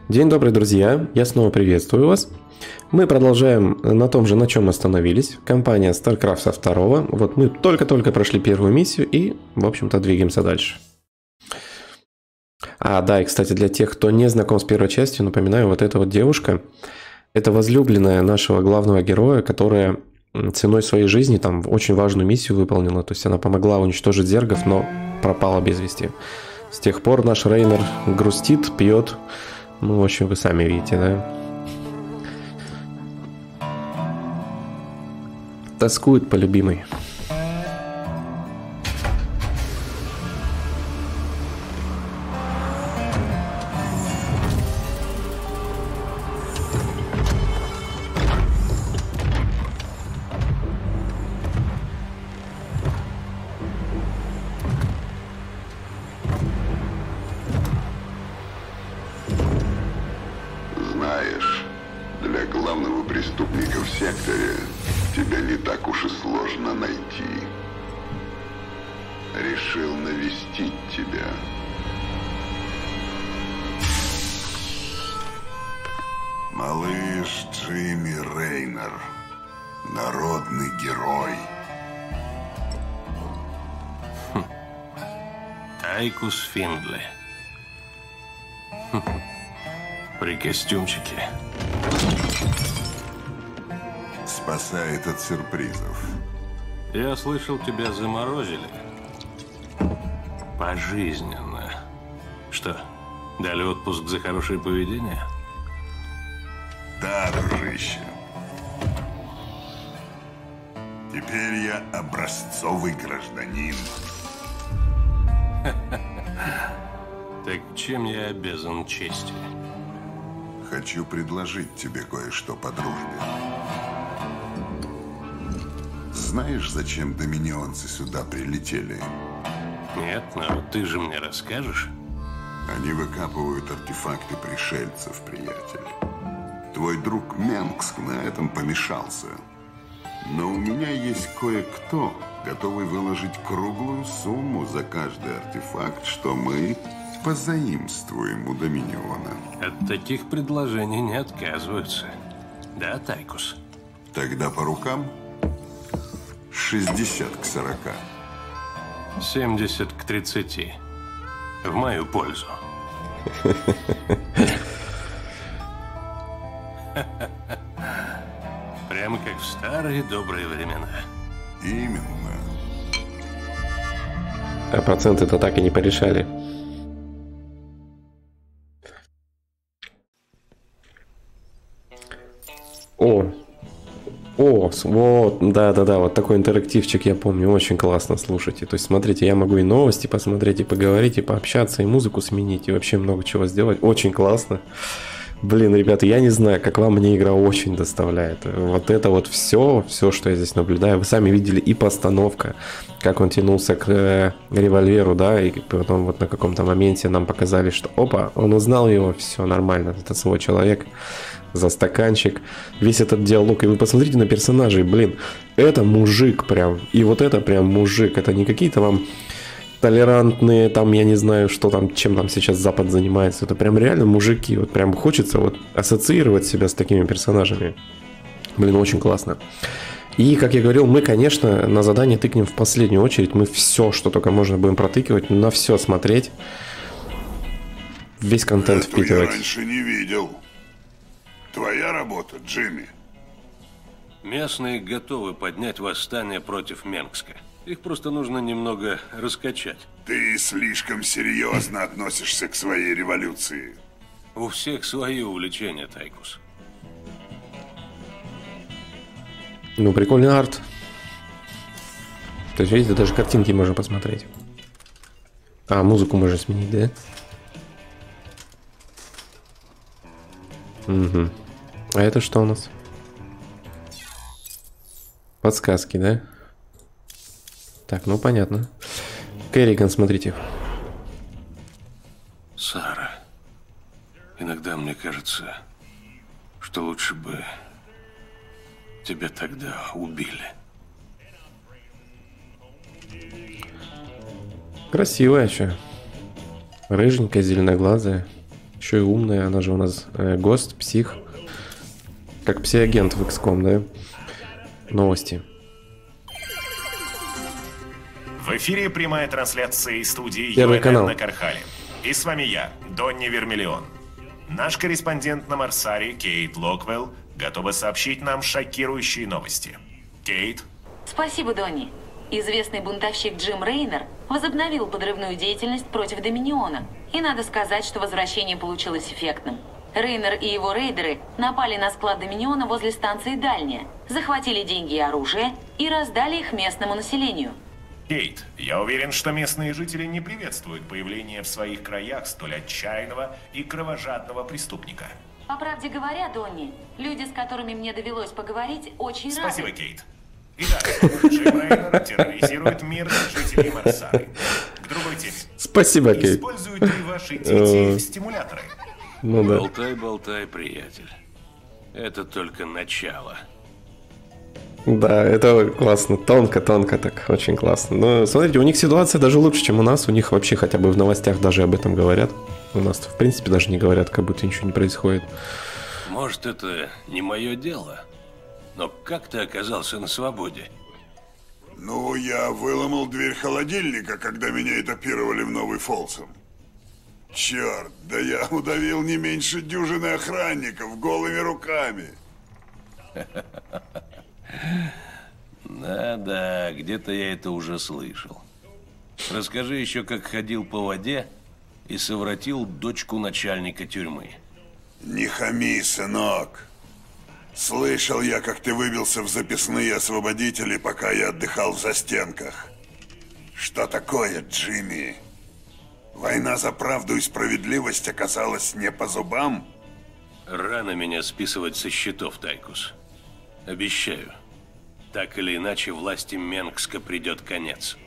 День добрый, друзья! Я снова приветствую вас. Мы продолжаем на том же, на чем остановились. Компания StarCraft 2. Вот мы только-только прошли первую миссию и, в общем-то, двигаемся дальше. Да, и, кстати, для тех, кто не знаком с первой частью, напоминаю, вот эта вот девушка, это возлюбленная нашего главного героя, которая ценой своей жизни там очень важную миссию выполнила. То есть она помогла уничтожить зергов, но пропала без вести. С тех пор наш Рейнер грустит, пьет. Ну, в общем, вы сами видите, да? Тоскует по любимой. Знаешь, для главного преступника в секторе тебя не так уж и сложно найти. Решил навестить тебя. Малыш Джимми Рейнер. Народный герой. Тайкус Финдли. При костюмчике. Спасает от сюрпризов. Я слышал, тебя заморозили. Пожизненно. Что, дали отпуск за хорошее поведение? Да, дружище. Теперь я образцовый гражданин. Так чем я обязан честью? Хочу предложить тебе кое-что по дружбе. Знаешь, зачем доминионцы сюда прилетели? Нет, но ты же мне расскажешь. Они выкапывают артефакты пришельцев, приятель. Твой друг Менгск на этом помешался. Но у меня есть кое-кто, готовый выложить круглую сумму за каждый артефакт, что мы позаимствуем у Доминиона. От таких предложений не отказываются. Да, Тайкус? Тогда по рукам 60 к 40. 70 к 30. В мою пользу. Прямо как в старые добрые времена. Именно. А проценты-то так и не порешали. Вот, да, вот такой интерактивчик, я помню, очень классно, слушайте. То есть, смотрите, я могу и новости посмотреть, и поговорить, и пообщаться, и музыку сменить, и вообще много чего сделать. Очень классно. Блин, ребята, я не знаю, как вам, мне игра очень доставляет. Вот это вот все, что я здесь наблюдаю. Вы сами видели и постановка, как он тянулся к револьверу, да, и потом вот на каком-то моменте нам показали, что опа, он узнал его, все нормально, это свой человек. За стаканчик, весь этот диалог. И вы посмотрите на персонажей, блин, это мужик прям. И вот это прям мужик. Это не какие-то вам толерантные, там, я не знаю, что там, чем там сейчас Запад занимается. Это прям реально мужики. Вот прям хочется вот ассоциировать себя с такими персонажами. Блин, очень классно. И, как я говорил, мы, конечно, на задание тыкнем в последнюю очередь. Мы все, что только можно, будем протыкивать, на все смотреть. Весь контент впитывать. Я раньше не видел. Твоя работа, Джимми. Местные готовы поднять восстание против Менгска. Их просто нужно немного раскачать. Ты слишком серьезно относишься к своей революции. У всех свои увлечения, Тайкус. Ну, прикольный арт. То есть, видите, даже картинки можно посмотреть. Музыку можно сменить, да? Угу. А это что у нас? Подсказки, да? Так, ну понятно. Керриган, смотрите. Сара, иногда мне кажется, что лучше бы тебя тогда убили. Красивая еще. Рыженькая, зеленоглазая. Еще и умная, она же у нас ГОСТ, псих. Как пси-агент в XCOM, да? Новости. В эфире прямая трансляция из студии Первый ЮНН канал. на Кархале. И с вами я, Донни Вермиллион. Наш корреспондент на Марсаре, Кейт Локвелл, готова сообщить нам шокирующие новости. Кейт? Спасибо, Донни. Известный бунтовщик Джим Рейнер возобновил подрывную деятельность против Доминиона. И надо сказать, что возвращение получилось эффектным. Рейнер и его рейдеры напали на склад Доминиона возле станции Дальняя, захватили деньги и оружие и раздали их местному населению. Кейт, я уверен, что местные жители не приветствуют появление в своих краях столь отчаянного и кровожадного преступника. По правде говоря, Донни, люди, с которыми мне довелось поговорить, очень Спасибо, рады. Кейт. Итак, Джим Рейнер терроризирует мирных жителей Марсары. К другой теме. Спасибо, Кейт. Используют ли ваши дети стимуляторы? Ну да. Болтай, болтай, приятель. Это только начало. Да, это классно. Тонко так, очень классно. Но смотрите, у них ситуация даже лучше, чем у нас. У них вообще хотя бы в новостях даже об этом говорят. У нас в принципе даже не говорят, как будто ничего не происходит. Может, это не мое дело, но как ты оказался на свободе? Ну, я выломал дверь холодильника, когда меня этапировали в Новый Фолсом. Черт, да я удавил не меньше дюжины охранников голыми руками. Да-да, где-то я это уже слышал. Расскажи еще, как ходил по воде и совратил дочку начальника тюрьмы. Не хами, сынок. Слышал я, как ты выбился в записные освободители, пока я отдыхал в застенках. Что такое, Джимми? Война за правду и справедливость оказалась не по зубам? Рано меня списывать со счетов, Тайкус. Обещаю. Так или иначе, власти Менгска придет конец.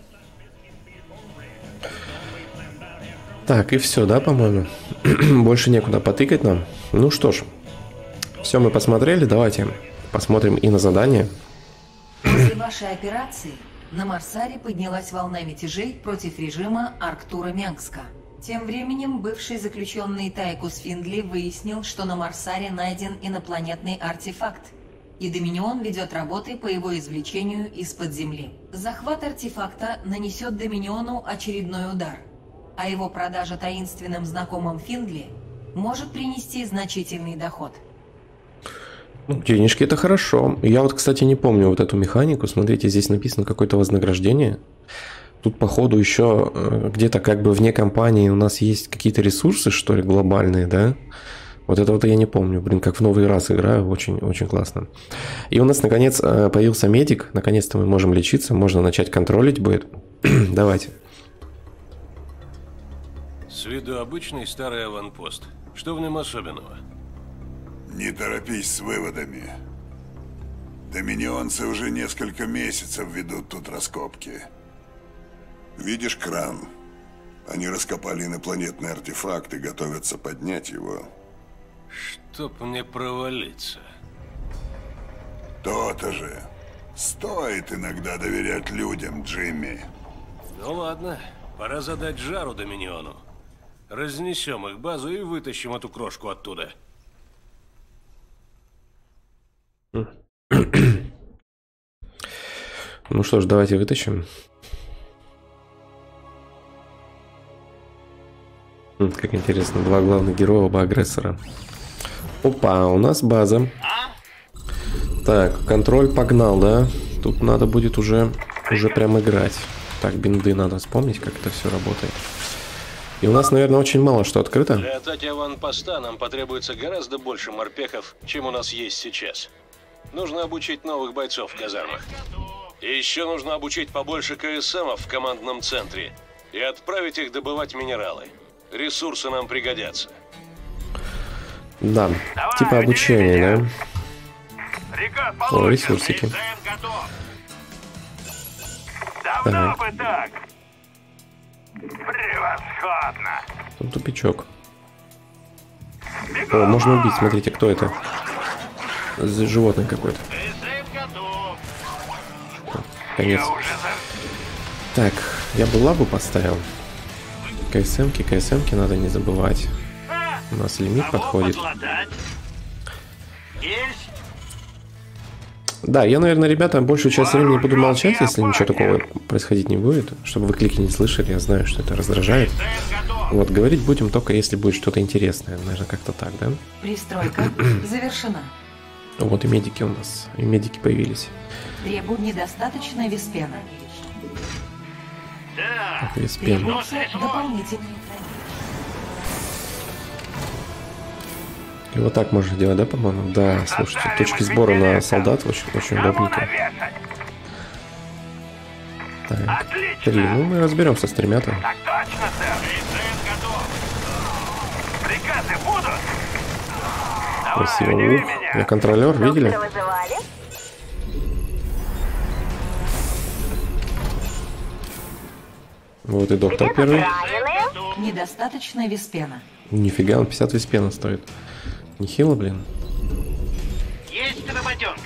Так, и все, да, по-моему? Больше некуда потыкать нам. Ну что ж, все мы посмотрели, давайте посмотрим и на задание. После вашей операции на Марсаре поднялась волна мятежей против режима Арктура Менгска. Тем временем бывший заключенный Тайкус Финдли выяснил, что на Марсаре найден инопланетный артефакт, и Доминион ведет работы по его извлечению из-под земли. Захват артефакта нанесет Доминиону очередной удар, а его продажа таинственным знакомым Финдли может принести значительный доход. Ну, денежки это хорошо. Я вот, кстати, не помню вот эту механику. Смотрите, здесь написано какое-то вознаграждение. Тут, походу, еще где-то как бы вне компании у нас есть какие-то ресурсы, что ли, глобальные, да? Вот это вот я не помню. Блин, как в новый раз играю. Очень классно. И у нас, наконец, появился медик. Наконец-то мы можем лечиться. Можно начать контролить будет. Давайте. С виду обычный старый аванпост. Что в нем особенного? Не торопись с выводами. Доминионцы уже несколько месяцев ведут тут раскопки. Видишь кран? Они раскопали инопланетный артефакт и готовятся поднять его. Чтоб мне провалиться. То-то же. Стоит иногда доверять людям, Джимми. Ну ладно, пора задать жару Доминиону. Разнесем их базу и вытащим эту крошку оттуда. Ну что ж, давайте вытащим. Как интересно, два главных героя, оба агрессора. Опа, у нас база. Так, контроль погнал, да? Тут надо будет уже прям играть. Так, бинды надо вспомнить, как это все работает. И у нас, наверное, очень мало что открыто. Для атаки аванпоста нам потребуется гораздо больше морпехов, чем у нас есть сейчас. Нужно обучить новых бойцов в казармах. И еще нужно обучить побольше КСМов в командном центре и отправить их добывать минералы. Ресурсы нам пригодятся. Да, типа обучения, да? О, ресурсики. Давно бы так. Превосходно. Тут тупичок. О, можно убить, смотрите, кто это? Животное какое-то. Конец. Так, я бы лабу поставил. КСМки надо не забывать. У нас лимит подходит. Есть. Да, я, наверное, ребята, большую часть времени буду молчать, если ничего такого происходить не будет, чтобы вы клики не слышали. Я знаю, что это раздражает. Вот, говорить будем только, если будет что-то интересное. Наверное, как-то так, да? Пристройка завершена. Вот и медики у нас. И медики появились. Требует недостаточно виспена. Да. Так, Веспен. Требуется дополнительный. И вот так можно делать, да, по-моему? Да, слушайте, точки сбора на солдат очень удобненько. Так, 3. Ну, мы разберемся с 3-то. Так точно, сэр. ИСС готов. Приказы будут. Красиво. удиви Ух, меня. я контролер, видели? Вот и доктор первый. Недостаточно виспена. Нифига, он 50 виспена стоит. Нехило, блин. Есть работенка.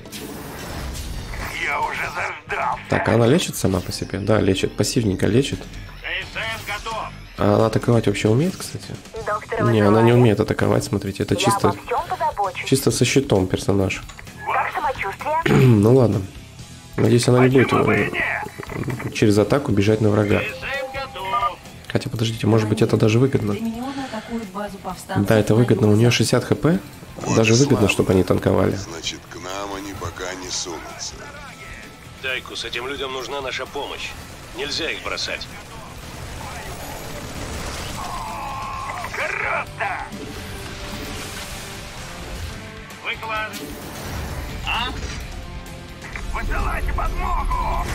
Я уже заждался. Так, а она лечит сама по себе? Да, лечит. Пассивненько лечит. ИСС готов. А она атаковать вообще умеет, кстати? Не, она не умеет атаковать, смотрите. Это чисто со щитом персонаж. Ну ладно. Надеюсь, она не будет через атаку бежать на врага. ИСС готов. Хотя, подождите, может быть, это даже выгодно. Доминион атакует базу повстанцев. Да, это выгодно. У нее 60 хп. Даже выгодно, чтобы они танковали. Значит, к нам они пока не сунутся. Тайкус, этим людям нужна наша помощь. Нельзя их бросать. Круто! Выкладывай. А? Высылайте подмогу!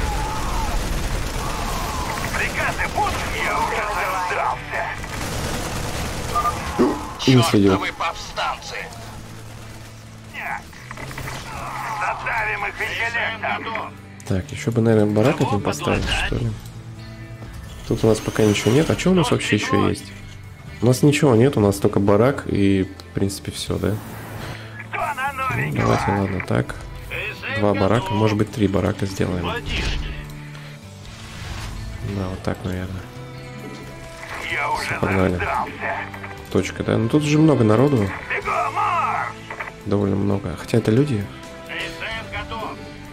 Приказы будут? Я уже заждался. Не следил. Чёртовы повстанцы! Нет. Задавим их интеллектом. Так, еще бы, наверное, барак один поставить, что ли. Тут у нас пока ничего нет. А что у нас вообще еще есть? У нас ничего нет, у нас только барак и, в принципе, все, да? Кто на новенького? Давайте, ладно, так. 2 барака, может быть, 3 барака сделаем. Да, вот так, наверное. Я уже Погнали. заждался. Точка, да? Ну тут же много народу, Бегом, марш! довольно много. Хотя это люди. ИСС готов.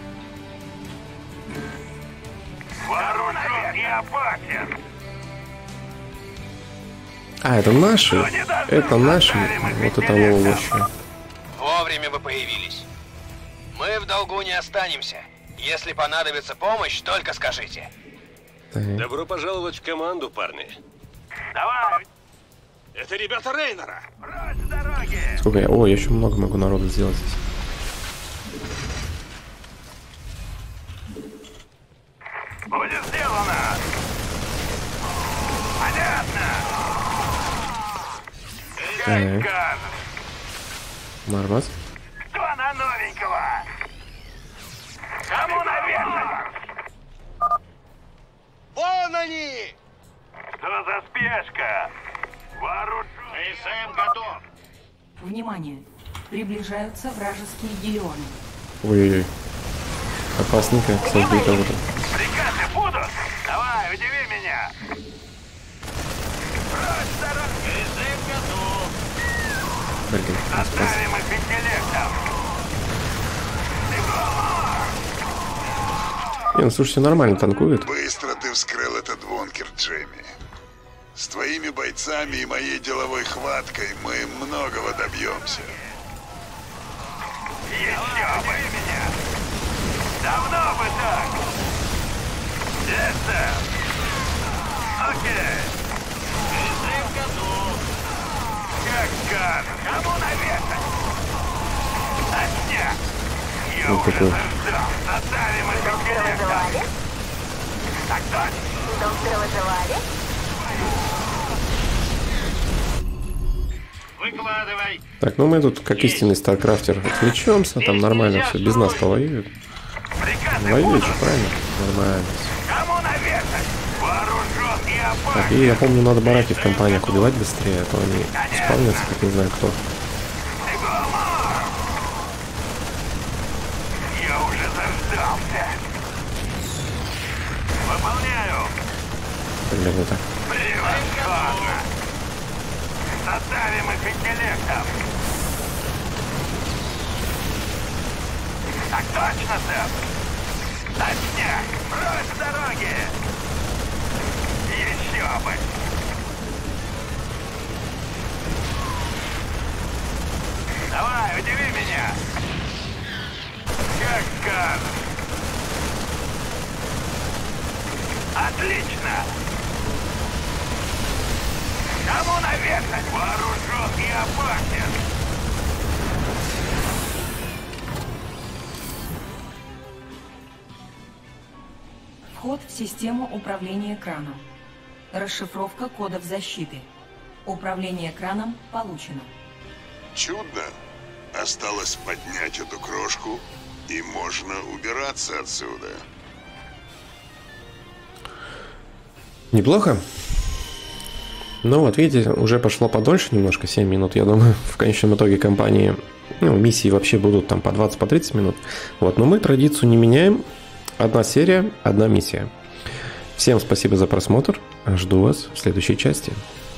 Вооружен и опасен. А, это наши? Это наши? Вот это вообще. Вовремя вы появились. Мы в долгу не останемся. Если понадобится помощь, только скажите. Так. Добро пожаловать в команду, парни. Давай, Это ребята Рейнера. прочь с дороги. Сколько я? О, я еще много могу народу сделать здесь. Будет сделано. Понятно. Так. Как? Нормас. Кто на новенького? Кому навешать? Вон они! Что за спешка? Вооружен. ИСМ готов. Внимание! Приближаются вражеские гелионы. Ой-ой-ой. Опасненько, кстати, кого-то. Приказы будут? Давай, удиви меня. Прочь с дороги. ИСМ готов. Блин, не спас. Оставим их интеллектом. Не, ну слушайте, нормально танкует. Быстро ты вскрыл этот бункер, Джимми. С твоими бойцами и моей деловой хваткой мы многого добьемся. Еще бы меня. Давно бы так. Это. Окей. ИСМ готов. Как скажешь. Кому навешать? Отня. Я Вот уже такой. заждал. Оставим их интеллектом. Так точно. Выкладывай. Так, ну мы тут, как истинный старкрафтер, отвлечемся, там нормально все, без нас повоюют. Приказы Воюют будут? же, правильно? Нормально всё. Кому навешать? Вооружен и опасен. Так, и я помню, надо бараки в компаниях убивать быстрее, а то они спавнятся, как не знаю кто. Я уже заждался. Выполняю. Примерно так. Превосходно. Задавим их интеллектом. Так точно, сэр. Точняк. Прочь с дороги. Еще бы. Давай, удиви меня. Как скажешь. Отлично. Кому навешать? Вооружен и опасен. Вход в систему управления экраном. Расшифровка кодов защиты. Управление экраном получено. Чудно. Осталось поднять эту крошку, и можно убираться отсюда. Неплохо. Ну вот, видите, уже пошло подольше немножко, 7 минут. Я думаю, в конечном итоге компании, миссии вообще будут там по 20-30 минут. Вот, но мы традицию не меняем. Одна серия, одна миссия. Всем спасибо за просмотр. Жду вас в следующей части.